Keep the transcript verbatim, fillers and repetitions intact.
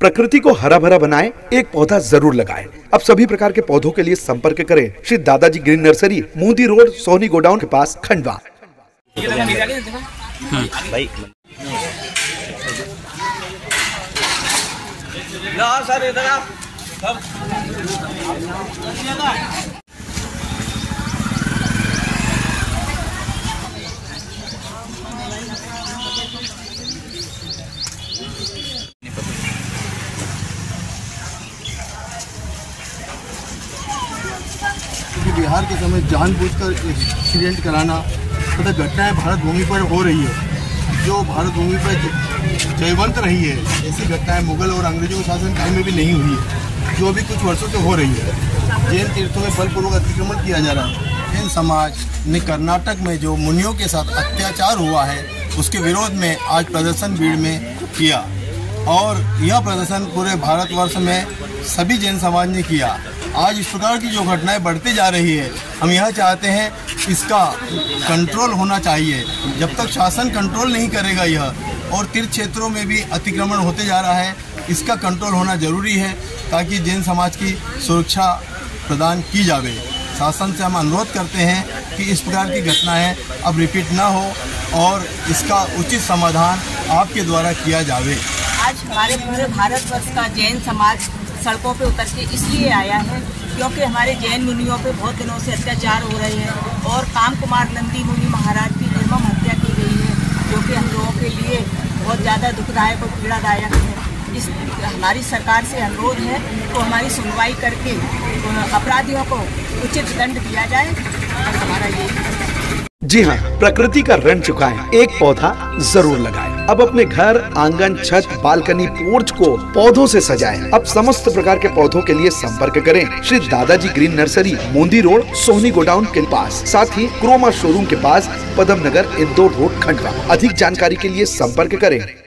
प्रकृति को हरा भरा बनाएं, एक पौधा जरूर लगाएं। अब सभी प्रकार के पौधों के लिए संपर्क करें Shri Dadaji green nursery, Modi road, Soni godown के पास, खंडवा। बिहार के समय जानबूझकर एक्सीडेंट कराना तथा तो घटनाएं भारत भूमि पर हो रही है, जो भारत भूमि पर जयवंत रही है। ऐसी घटनाएं मुगल और अंग्रेजों के शासन टाइम में भी नहीं हुई है, जो अभी कुछ वर्षों से हो रही है। जैन तीर्थों में बलपूर्वक अतिक्रमण किया जा रहा है। जैन समाज ने कर्नाटक में जो मुनियों के साथ अत्याचार हुआ है, उसके विरोध में आज प्रदर्शन भीड़ में किया और यह प्रदर्शन पूरे भारतवर्ष में सभी जैन समाज ने किया। आज इस प्रकार की जो घटनाएं बढ़ती जा रही है, हम यह चाहते हैं इसका कंट्रोल होना चाहिए। जब तक शासन कंट्रोल नहीं करेगा यह और तीर्थ क्षेत्रों में भी अतिक्रमण होते जा रहा है, इसका कंट्रोल होना जरूरी है ताकि जैन समाज की सुरक्षा प्रदान की जावे। शासन से हम अनुरोध करते हैं कि इस प्रकार की घटनाएं अब रिपीट ना हो और इसका उचित समाधान आपके द्वारा किया जावे। आज हमारे पूरे भारतवर्ष का जैन समाज सड़कों पे उतर के इसलिए आया है क्योंकि हमारे जैन मुनियों पे बहुत दिनों से अत्याचार हो रहे हैं और काम कुमार नंदी मुनि महाराज की निर्मम हत्या की गई है, जो कि हम लोगों के लिए बहुत ज़्यादा दुखदायक और पीड़ादायक है। इस हमारी सरकार से अनुरोध है तो हमारी सुनवाई करके अपराधियों को उचित दंड दिया जाए और हमारा ये। जी हाँ, प्रकृति का ऋण चुकाएं, एक पौधा जरूर लगाएं। अब अपने घर, आंगन, छत, बालकनी, पोर्च को पौधों से सजाएं। अब समस्त प्रकार के पौधों के लिए संपर्क करें Shri Dadaji green nursery, Modi road, Soni godown के पास, साथ ही क्रोमा शोरूम के पास, पदम नगर, इंदौर रोड, खंडवा। अधिक जानकारी के लिए संपर्क करें।